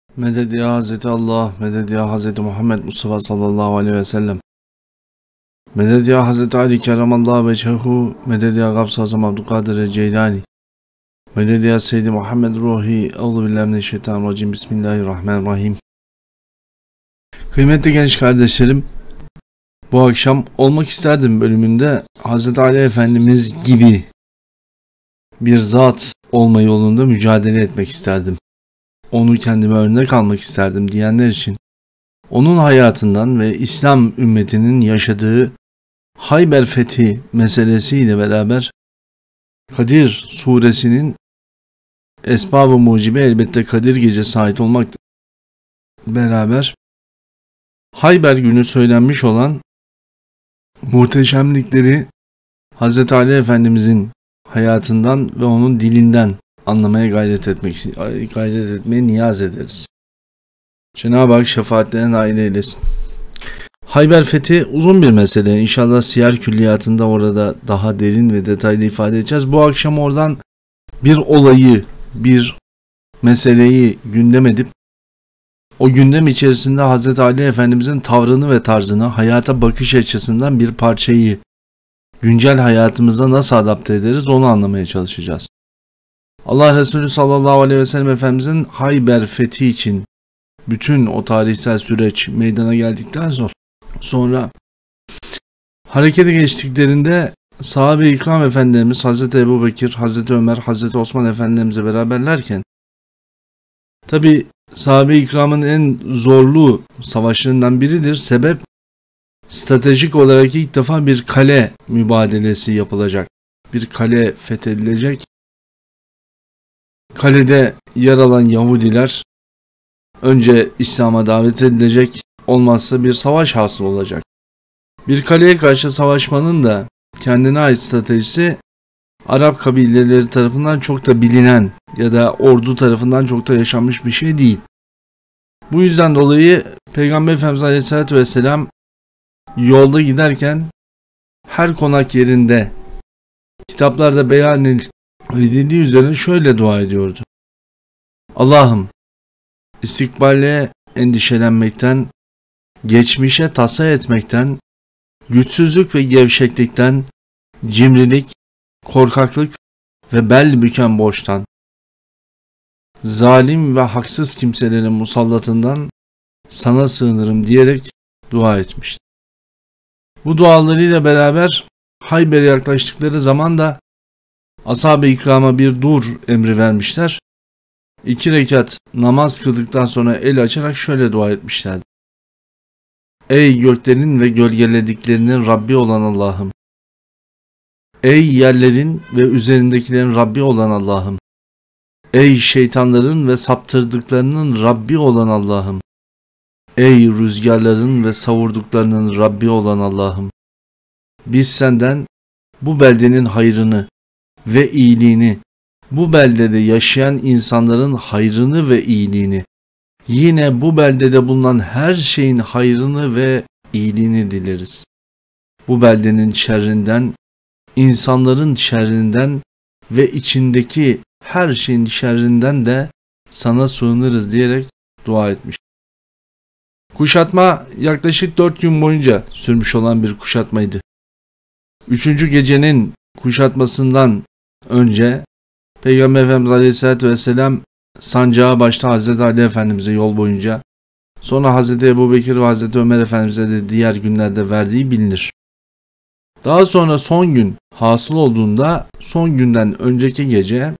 Medet ya Hazreti Allah, medet ya Hazreti Muhammed Mustafa sallallahu aleyhi ve sellem. Medet ya Hazreti Ali Kerramallahu vechehu, medet ya Gavs-ı Azam Abdülkadir Ceylani. Medet ya Seyyidi Muhammed Ruhi, Euzubillahimineşşeytanirracim, Bismillahirrahmanirrahim. Kıymetli genç kardeşlerim, bu akşam olmak isterdim bölümünde Hazreti Ali Efendimiz gibi bir zat olma yolunda mücadele etmek isterdim. Onu kendime örnek almak isterdim diyenler için onun hayatından ve İslam ümmetinin yaşadığı Hayber fethi meselesiyle beraber Kadir suresinin esbab-ı mucibe elbette Kadir gecesi ait olmakla beraber Hayber günü söylenmiş olan muhteşemlikleri Hz. Ali Efendimizin hayatından ve onun dilinden anlamaya gayret etmeye niyaz ederiz. Cenab-ı Hak şefaatlerine nail eylesin. Hayber fethi uzun bir mesele. İnşallah siyer külliyatında orada daha derin ve detaylı ifade edeceğiz. Bu akşam oradan bir olayı, bir meseleyi gündem edip o gündem içerisinde Hz. Ali Efendimizin tavrını ve tarzını, hayata bakış açısından bir parçayı güncel hayatımıza nasıl adapte ederiz onu anlamaya çalışacağız. Allah Resulü sallallahu aleyhi ve sellem Efendimizin Hayber fethi için bütün o tarihsel süreç meydana geldikten sonra harekete geçtiklerinde sahabe-i ikram efendilerimiz Hazreti Ebubekir, Hazreti Ömer, Hazreti Osman efendilerimizle beraberlerken tabi sahabe-i ikramın en zorlu savaşlarından biridir. Sebep stratejik olarak ilk defa bir kale mübadelesi yapılacak. Bir kale fethedilecek. Kalede yer alan Yahudiler önce İslam'a davet edilecek, olmazsa bir savaş hasıl olacak. Bir kaleye karşı savaşmanın da kendine ait stratejisi Arap kabileleri tarafından çok da bilinen ya da ordu tarafından çok da yaşanmış bir şey değil. Bu yüzden dolayı Peygamber Efendimiz Aleyhisselatü Vesselam yolda giderken her konak yerinde kitaplarda beyan edildiği üzerine şöyle dua ediyordu. Allah'ım, istikballe endişelenmekten, geçmişe tasa etmekten, güçsüzlük ve gevşeklikten, cimrilik, korkaklık ve bel büken boştan, zalim ve haksız kimselerin musallatından sana sığınırım diyerek dua etmişti. Bu dualarıyla beraber Hayber'e yaklaştıkları zaman da ashab-ı ikrama bir dur emri vermişler. 2 rekat namaz kıldıktan sonra el açarak şöyle dua etmişlerdi. Ey göklerin ve gölgelediklerinin Rabbi olan Allah'ım! Ey yerlerin ve üzerindekilerin Rabbi olan Allah'ım! Ey şeytanların ve saptırdıklarının Rabbi olan Allah'ım! Ey rüzgarların ve savurduklarının Rabbi olan Allah'ım! Biz senden bu beldenin hayrını ve iyiliğini, bu beldede yaşayan insanların hayrını ve iyiliğini, yine bu beldede bulunan her şeyin hayrını ve iyiliğini dileriz. Bu beldenin şerrinden, insanların şerrinden ve içindeki her şeyin şerrinden de sana sığınırız diyerek dua etmiş. Kuşatma yaklaşık 4 gün boyunca sürmüş olan bir kuşatmaydı. 3. gecenin kuşatmasından önce Peygamber Efendimiz Aleyhisselatü Vesselam sancağı başta Hazreti Ali Efendimiz'e yol boyunca, sonra Hazreti Ebubekir ve Hazreti Ömer Efendimiz'e de diğer günlerde verdiği bilinir. Daha sonra son gün hasıl olduğunda son günden önceki gece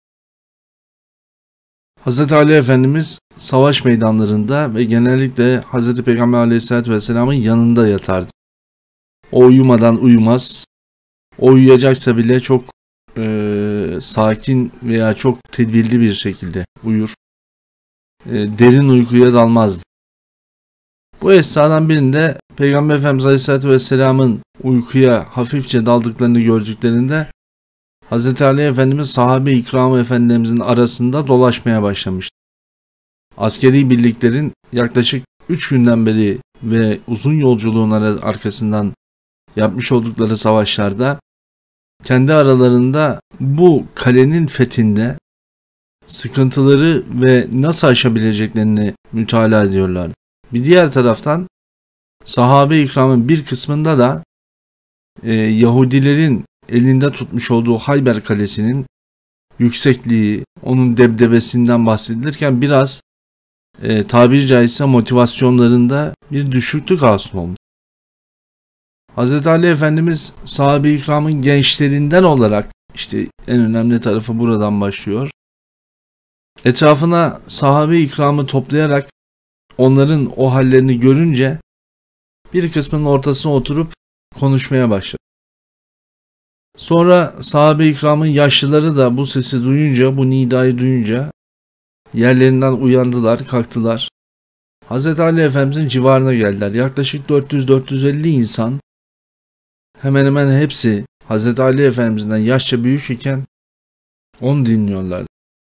Hazreti Ali Efendimiz savaş meydanlarında ve genellikle Hazreti Peygamber Aleyhisselatü Vesselam'ın yanında yatardı. O uyumadan uyumaz. O uyuyacaksa bile çok sakin veya çok tedbirli bir şekilde uyur. Derin uykuya dalmazdı. Bu esnadan birinde Peygamber Efendimiz Aleyhisselatü Vesselam'ın uykuya hafifçe daldıklarını gördüklerinde Hz. Ali Efendimiz sahabe-i ikram efendilerimizin arasında dolaşmaya başlamıştı. Askeri birliklerin yaklaşık 3 günden beri ve uzun yolculuğun arkasından yapmış oldukları savaşlarda kendi aralarında bu kalenin fethinde sıkıntıları ve nasıl aşabileceklerini mütalaa ediyorlardı. Bir diğer taraftan sahabe-i ikramın bir kısmında da Yahudilerin elinde tutmuş olduğu Hayber Kalesi'nin yüksekliği, onun debdebesinden bahsedilirken biraz tabiri caizse motivasyonlarında bir düşüklük hasıl olmuş. Hz. Ali Efendimiz sahabe-i ikramın gençlerinden olarak, işte en önemli tarafı buradan başlıyor, etrafına sahabe-i ikramı toplayarak onların o hallerini görünce bir kısmının ortasına oturup konuşmaya başladı. Sonra sahabe-i ikramın yaşlıları da bu sesi duyunca, bu nidayı duyunca yerlerinden uyandılar, kalktılar. Hz. Ali Efendimizin civarına geldiler. Yaklaşık 400-450 insan, hemen hemen hepsi Hz. Ali Efendimiz'den yaşça büyük iken onu dinliyorlar.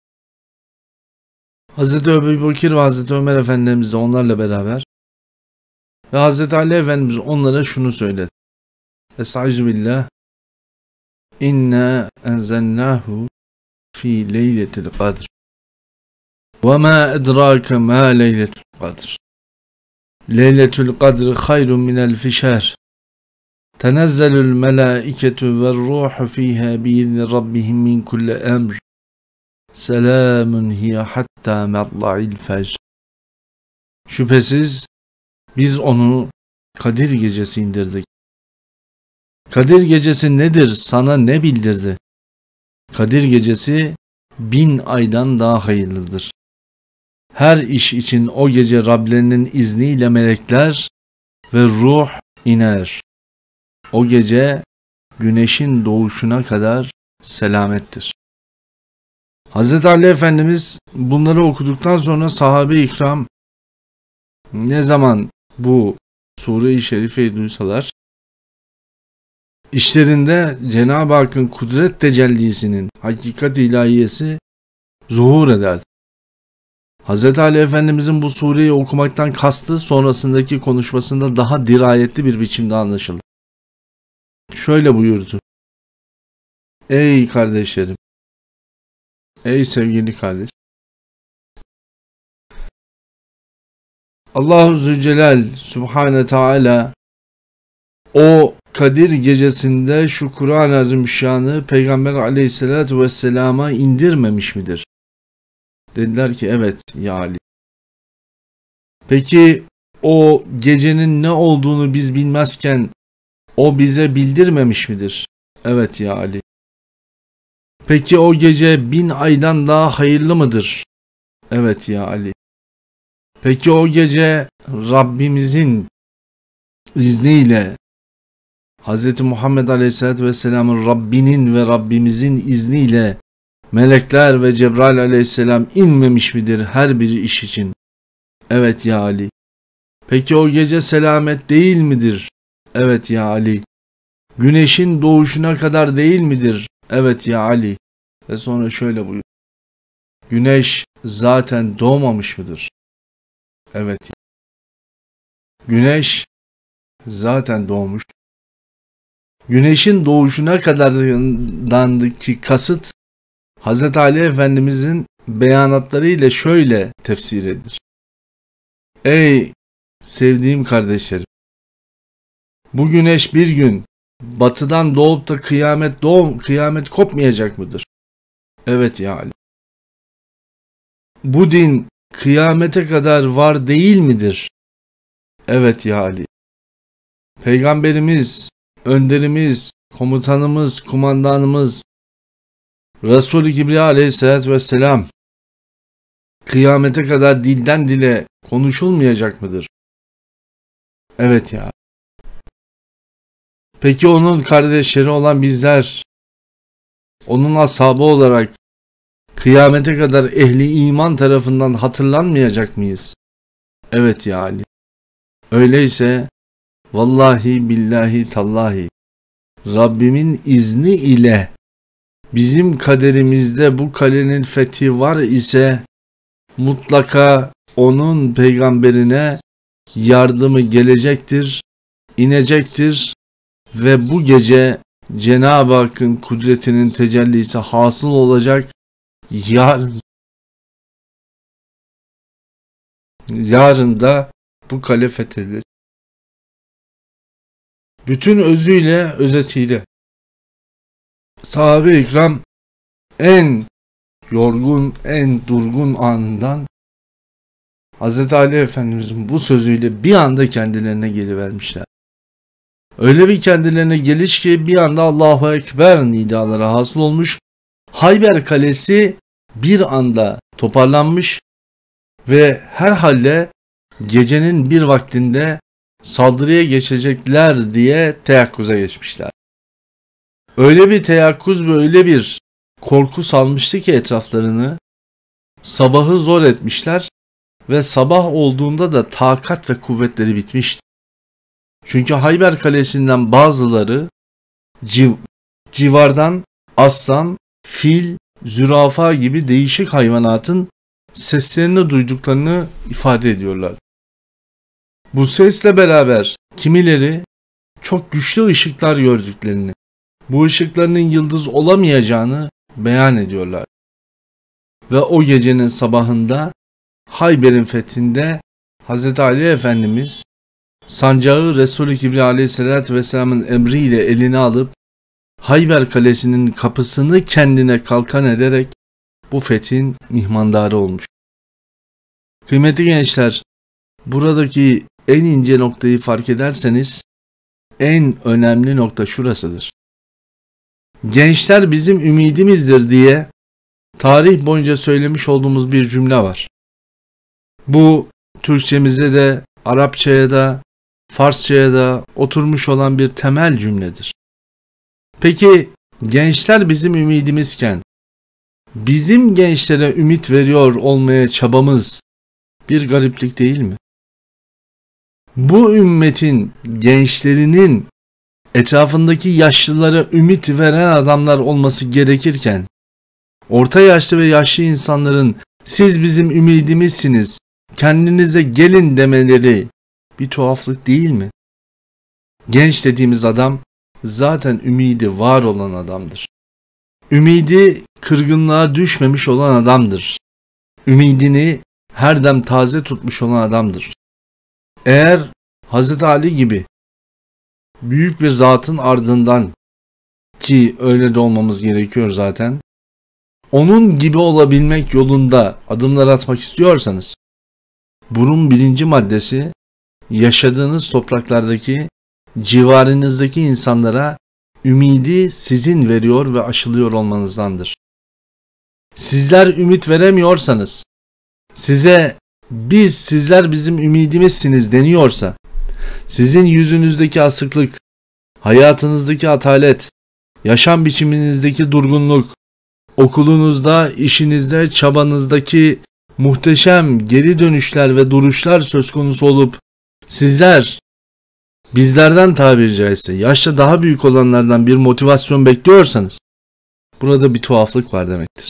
Hz. Ebu Bekir ve Hz. Ömer Efendimiz de onlarla beraber ve Hz. Ali Efendimiz onlara şunu söyledi. Estaizu billah. İnna enzelnahu fi leyletil kadr. Ve ma edrake ma leyletul kadr. Leyletul kadr hayrun minel fişer. Tenezzelul melâiketu ve ruhu fîhâ biizni rabbihim min kulli emr. Selamun hiye hatta matla'il fecr. Şüphesiz biz onu Kadir gecesi indirdik. Kadir gecesi nedir? Sana ne bildirdi? Kadir gecesi 1000 aydan daha hayırlıdır. Her iş için o gece Rablerinin izniyle melekler ve ruh iner. O gece güneşin doğuşuna kadar selamettir. Hz. Ali Efendimiz bunları okuduktan sonra sahabe-i ikram ne zaman bu sure-i şerifeyi duysalar, İşlerinde Cenab-ı Hakk'ın kudret tecellisinin hakikat ilahiyesi zuhur eder. Hz. Ali Efendimizin bu sureyi okumaktan kastı sonrasındaki konuşmasında daha dirayetli bir biçimde anlaşıldı. Şöyle buyurdu. Ey kardeşlerim, ey sevgili kardeş, Allah-u Zülcelal Subhane Teala o Kadir gecesinde şu Kur'an-ı Azimüşşan'ı Peygamber Aleyhisselatü Vesselam'a indirmemiş midir? Dediler ki evet ya Ali. Peki o gecenin ne olduğunu biz bilmezken o bize bildirmemiş midir? Evet ya Ali. Peki o gece 1000 aydan daha hayırlı mıdır? Evet ya Ali. Peki o gece Rabbimizin izniyle Hz. Muhammed Aleyhisselatü Vesselam'ın Rabbinin ve Rabbimizin izniyle melekler ve Cebrail Aleyhisselam inmemiş midir her bir iş için? Evet ya Ali. Peki o gece selamet değil midir? Evet ya Ali. Güneşin doğuşuna kadar değil midir? Evet ya Ali. Ve sonra şöyle buyur. Güneş zaten doğmamış mıdır? Evet. Güneş zaten doğmuş. Güneşin doğuşuna kadarki kasıt Hz. Ali Efendimizin beyanatları ile şöyle tefsir edilir. Ey sevdiğim kardeşlerim! Bu güneş bir gün batıdan doğup da kıyamet kopmayacak mıdır? Evet ya Ali. Bu din kıyamete kadar var değil midir? Evet ya Ali. Peygamberimiz, önderimiz, komutanımız, kumandanımız Resul-i Kibriya Aleyhisselatü Vesselam kıyamete kadar dilden dile konuşulmayacak mıdır? Evet ya. Peki onun kardeşleri olan bizler, onun ashabı olarak kıyamete kadar ehli iman tarafından hatırlanmayacak mıyız? Evet ya Ali. Öyleyse vallahi billahi tallahi Rabbimin izni ile bizim kaderimizde bu kalenin fethi var ise mutlaka onun peygamberine yardımı gelecektir, inecektir ve bu gece Cenab-ı Hakk'ın kudretinin tecellisi hasıl olacak. Yarın Yarın da bu kale fethedilir. Bütün özüyle, özetiyle sahabe-i ikram en yorgun, en durgun anından Hz. Ali Efendimizin bu sözüyle bir anda kendilerine gelivermişler. Öyle bir kendilerine geliş ki bir anda Allahu Ekber nidaları hasıl olmuş. Hayber Kalesi bir anda toparlanmış ve herhalde gecenin bir vaktinde saldırıya geçecekler diye teyakkuza geçmişler. Öyle bir teyakkuz ve öyle bir korku salmıştı ki etraflarını, sabahı zor etmişler ve sabah olduğunda da takat ve kuvvetleri bitmişti. Çünkü Hayber Kalesi'nden bazıları civardan aslan, fil, zürafa gibi değişik hayvanatın seslerini duyduklarını ifade ediyorlar. Bu sesle beraber kimileri çok güçlü ışıklar gördüklerini, bu ışıklarının yıldız olamayacağını beyan ediyorlar. Ve o gecenin sabahında Hayber'in fethinde Hz. Ali Efendimiz sancağı Resul-i Kibriya Aleyhisselatü Vesselam'ın emriyle eline alıp Hayber Kalesi'nin kapısını kendine kalkan ederek bu fethin mihmandarı olmuş. Kıymetli gençler, buradaki en ince noktayı fark ederseniz en önemli nokta şurasıdır. Gençler bizim ümidimizdir diye tarih boyunca söylemiş olduğumuz bir cümle var. Bu Türkçemize de, Arapçaya da, Farsçaya da oturmuş olan bir temel cümledir. Peki gençler bizim ümidimizken bizim gençlere ümit veriyor olmaya çabamız bir gariplik değil mi? Bu ümmetin gençlerinin etrafındaki yaşlılara ümit veren adamlar olması gerekirken orta yaşlı ve yaşlı insanların siz bizim ümidimizsiniz, kendinize gelin demeleri bir tuhaflık değil mi? Genç dediğimiz adam zaten ümidi var olan adamdır. Ümidi kırgınlığa düşmemiş olan adamdır. Ümidini her dem taze tutmuş olan adamdır. Eğer Hz. Ali gibi büyük bir zatın ardından, ki öyle de olmamız gerekiyor zaten, onun gibi olabilmek yolunda adımlar atmak istiyorsanız, bunun birinci maddesi yaşadığınız topraklardaki, civarınızdaki insanlara ümidi sizin veriyor ve aşılıyor olmanızdandır. Sizler ümit veremiyorsanız, sizler bizim ümidimizsiniz deniyorsa, sizin yüzünüzdeki asıklık, hayatınızdaki atalet, yaşam biçiminizdeki durgunluk, okulunuzda, işinizde, çabanızdaki muhteşem geri dönüşler ve duruşlar söz konusu olup sizler bizlerden tabiri caizse yaşça daha büyük olanlardan bir motivasyon bekliyorsanız burada bir tuhaflık var demektir.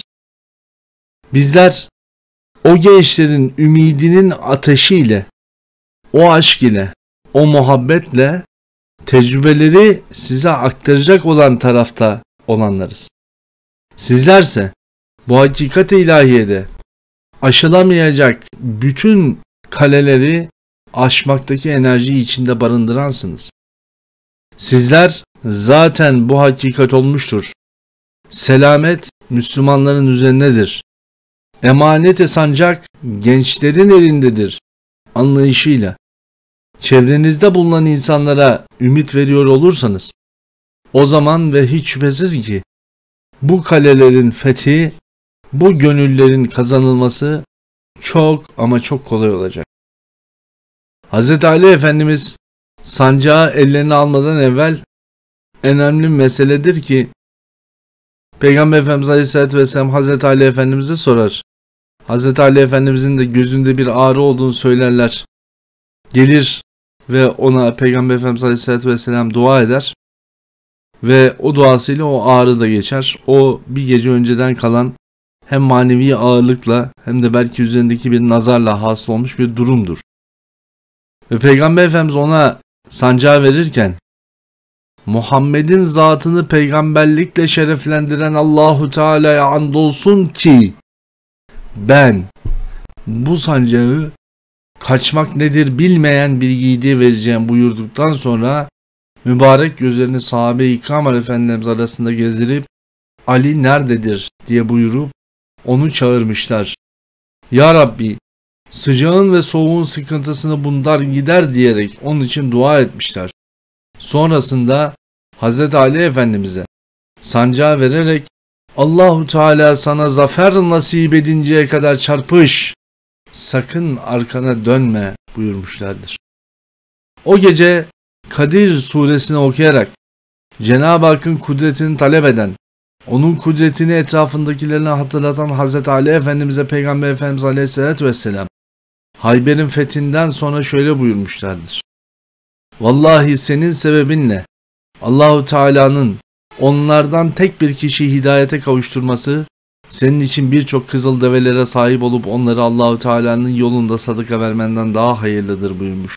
Bizler o gençlerin ümidinin ateşiyle, o aşk ile, o muhabbetle tecrübeleri size aktaracak olan tarafta olanlarız. Sizlerse bu hakikat-i ilahiyede aşılamayacak bütün kaleleri aşmaktaki enerjiyi içinde barındıransınız. Sizler zaten bu hakikat olmuştur. Selamet Müslümanların üzerindedir. Emanet-i sancak gençlerin elindedir anlayışıyla çevrenizde bulunan insanlara ümit veriyor olursanız o zaman ve hiç şüphesiz ki bu kalelerin fethi, bu gönüllerin kazanılması çok ama çok kolay olacak. Hz. Ali Efendimiz sancağı ellerine almadan evvel en önemli meseledir ki Peygamber Efendimiz Aleyhisselatü Vesselam Hz. Ali Efendimiz'e sorar. Hz. Ali Efendimiz'in de gözünde bir ağrı olduğunu söylerler. Gelir ve ona Peygamber Efendimiz Aleyhisselatü Vesselam dua eder ve o duasıyla o ağrı da geçer. O bir gece önceden kalan hem manevi ağırlıkla hem de belki üzerindeki bir nazarla hasıl olmuş bir durumdur. Ve Peygamber Efendimiz ona sancağı verirken Muhammed'in zatını peygamberlikle şereflendiren Allahu Teala'ya andolsun ki ben bu sancağı kaçmak nedir bilmeyen bir yiğide vereceğim buyurduktan sonra mübarek gözlerini sahabe-i ikram efendimiz arasında gezdirip Ali nerededir diye buyurup onu çağırmışlar. Ya Rabbi, sıcağın ve soğuğun sıkıntısını bunlar gider diyerek onun için dua etmişler. Sonrasında Hazreti Ali Efendimiz'e sancağı vererek Allahu Teala sana zafer nasip edinceye kadar çarpış, sakın arkana dönme buyurmuşlardır. O gece Kadir suresini okuyarak Cenab-ı Hakk'ın kudretini talep eden, onun kudretini etrafındakilerine hatırlatan Hazreti Ali Efendimiz'e Peygamber Efendimiz Aleyhisselatü Vesselam Hayber'in fethinden sonra şöyle buyurmuşlardır. Vallahi senin sebebinle Allahu Teala'nın onlardan tek bir kişiyi hidayete kavuşturması senin için birçok kızıl develere sahip olup onları Allahu Teala'nın yolunda sadaka vermenden daha hayırlıdır buyurmuş.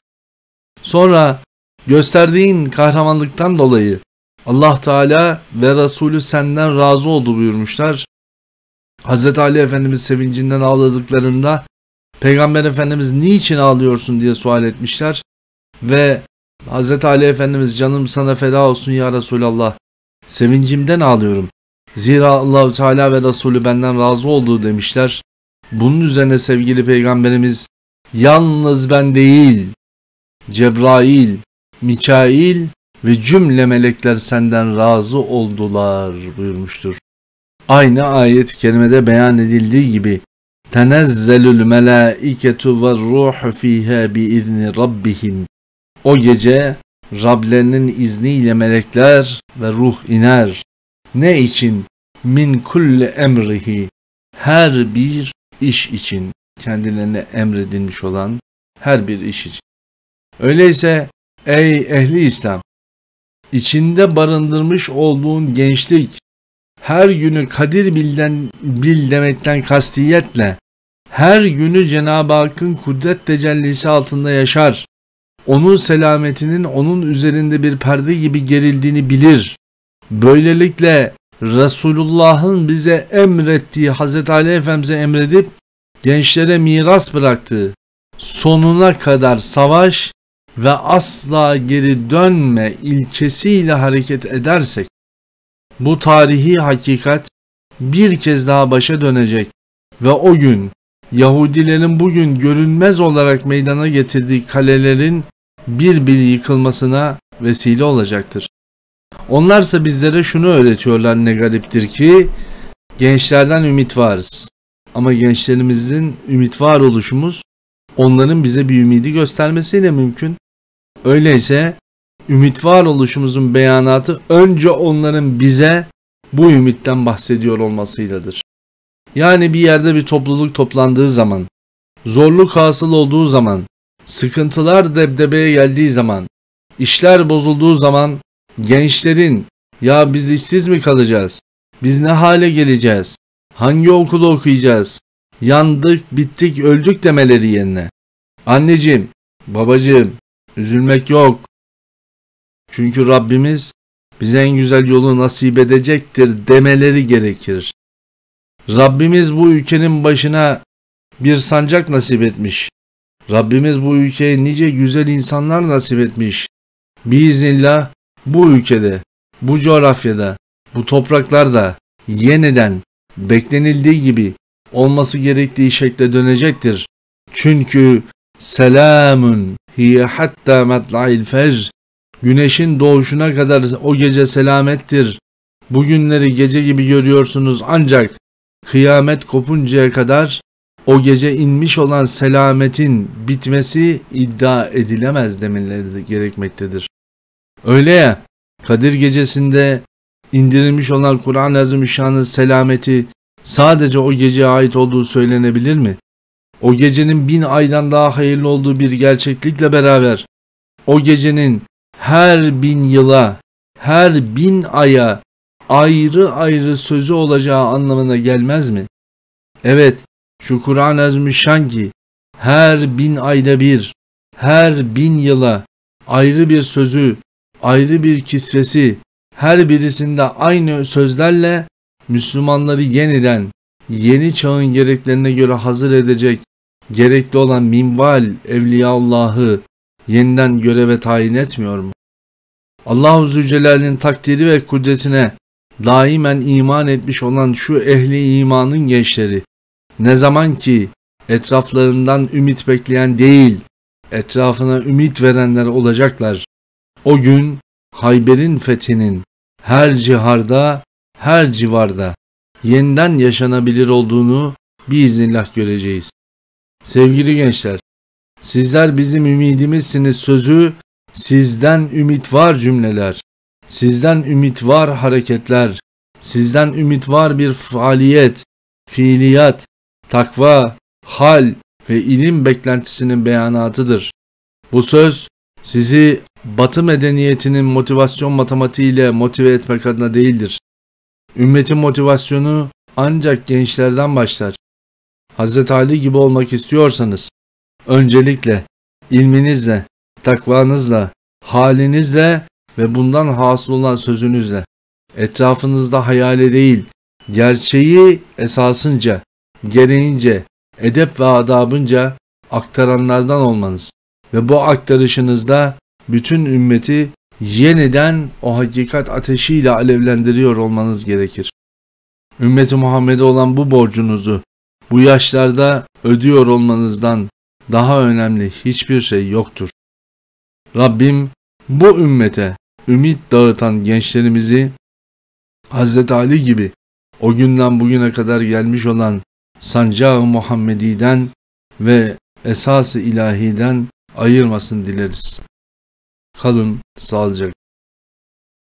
Sonra gösterdiğin kahramanlıktan dolayı Allah Teala ve Resulü senden razı oldu buyurmuşlar. Hazreti Ali Efendimiz sevincinden ağladıklarında Peygamber Efendimiz niçin ağlıyorsun diye sual etmişler ve Hazreti Ali Efendimiz canım sana feda olsun ya Resulallah, sevincimden ağlıyorum. Zira Allah-u Teala ve Resulü benden razı oldu demişler. Bunun üzerine sevgili Peygamberimiz yalnız ben değil, Cebrail, Mikail ve cümle melekler senden razı oldular buyurmuştur. Aynı ayet-i kerimede beyan edildiği gibi tenezzelül melâiketu ve ruhu fîhâ biizni rabbihim. O gece Rablerinin izniyle melekler ve ruh iner. Ne için? Min kulli emrihi. Her bir iş için. Kendilerine emredilmiş olan her bir iş için. Öyleyse ey ehli İslam, içinde barındırmış olduğun gençlik, her günü kadir bil demekten kastiyetle, her günü Cenab-ı Hakk'ın kudret tecellisi altında yaşar, onun selametinin onun üzerinde bir perde gibi gerildiğini bilir. Böylelikle Resulullah'ın bize emrettiği, Hazreti Ali Efendimiz'e emredip gençlere miras bıraktığı sonuna kadar savaş ve asla geri dönme ilkesiyle hareket edersek, bu tarihi hakikat bir kez daha başa dönecek ve o gün Yahudilerin bugün görünmez olarak meydana getirdiği kalelerin bir bir yıkılmasına vesile olacaktır. Onlarsa bizlere şunu öğretiyorlar ne gariptir ki gençlerden ümit varız. Ama gençlerimizin ümit var oluşumuz onların bize bir ümidi göstermesiyle mümkün. Öyleyse ümit var oluşumuzun beyanatı önce onların bize bu ümitten bahsediyor olmasıyladır. Yani bir yerde bir topluluk toplandığı zaman, zorluk hasıl olduğu zaman, sıkıntılar debdebeye geldiği zaman, işler bozulduğu zaman gençlerin ya biz işsiz mi kalacağız, biz ne hale geleceğiz, hangi okulu okuyacağız, yandık, bittik, öldük demeleri yerine anneciğim, babacığım üzülmek yok. Çünkü Rabbimiz bize en güzel yolu nasip edecektir demeleri gerekir. Rabbimiz bu ülkenin başına bir sancak nasip etmiş. Rabbimiz bu ülkeye nice güzel insanlar nasip etmiş. Biiznillah bu ülkede, bu coğrafyada, bu topraklarda yeniden beklenildiği gibi olması gerektiği şekle dönecektir. Çünkü selamun hiye hatta matla'il fecr. Güneşin doğuşuna kadar o gece selamettir. Bugünleri gece gibi görüyorsunuz ancak kıyamet kopuncaya kadar o gece inmiş olan selametin bitmesi iddia edilemez demeleri gerekmektedir. Öyle ya, Kadir gecesinde indirilmiş olan Kur'an-ı Azimüşşan'ın selameti sadece o geceye ait olduğu söylenebilir mi? O gecenin 1000 aydan daha hayırlı olduğu bir gerçeklikle beraber o gecenin her 1000 yıla, her 1000 aya ayrı ayrı sözü olacağı anlamına gelmez mi? Evet, şu Kur'an-ı Azimüşşan ki her 1000 ayda bir, her 1000 yıla ayrı bir sözü, ayrı bir kisvesi, her birisinde aynı sözlerle Müslümanları yeniden, yeni çağın gereklerine göre hazır edecek gerekli olan minval Evliyaullah'ı yeniden göreve tayin etmiyor mu? Allah-u Zülcelal'in takdiri ve kudretine daimen iman etmiş olan şu ehli imanın gençleri, ne zaman ki etraflarından ümit bekleyen değil, etrafına ümit verenler olacaklar, o gün Hayber'in fethinin her ciharda, her civarda yeniden yaşanabilir olduğunu biiznillah göreceğiz. Sevgili gençler, sizler bizim ümidimizsiniz sözü, sizden ümit var cümleler, sizden ümit var hareketler, sizden ümit var bir faaliyet, fiiliyat, takva, hal ve ilim beklentisinin beyanatıdır. Bu söz sizi Batı medeniyetinin motivasyon matematiğiyle motive etmek adına değildir. Ümmetin motivasyonu ancak gençlerden başlar. Hz. Ali gibi olmak istiyorsanız, öncelikle ilminizle, takvanızla, halinizle ve bundan hasıl olan sözünüzle, etrafınızda hayale değil, gerçeği esasınca, gereğince, edep ve adabınca aktaranlardan olmanız ve bu aktarışınızda bütün ümmeti yeniden o hakikat ateşiyle alevlendiriyor olmanız gerekir. Ümmeti Muhammed'e olan bu borcunuzu bu yaşlarda ödüyor olmanızdan daha önemli hiçbir şey yoktur. Rabbim bu ümmete ümit dağıtan gençlerimizi Hz. Ali gibi o günden bugüne kadar gelmiş olan sancağı Muhammedi'den ve esas-ı ilahiden ayırmasın dileriz. Kalın sağlıcakla.